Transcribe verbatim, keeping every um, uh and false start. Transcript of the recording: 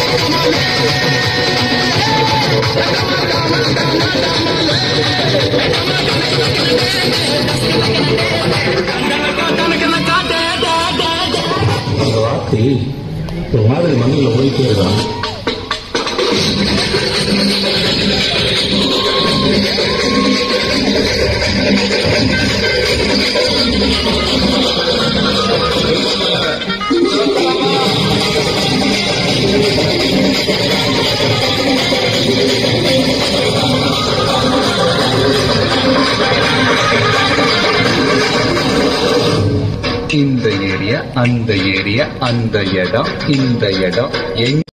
வார்த்தை ஒரு மாதிரி மண்ணில் ஓடிட்டே இருக்கான். இந்த ஏரியா அந்த ஏரியா அந்த இடம் இந்த இடம் எங்க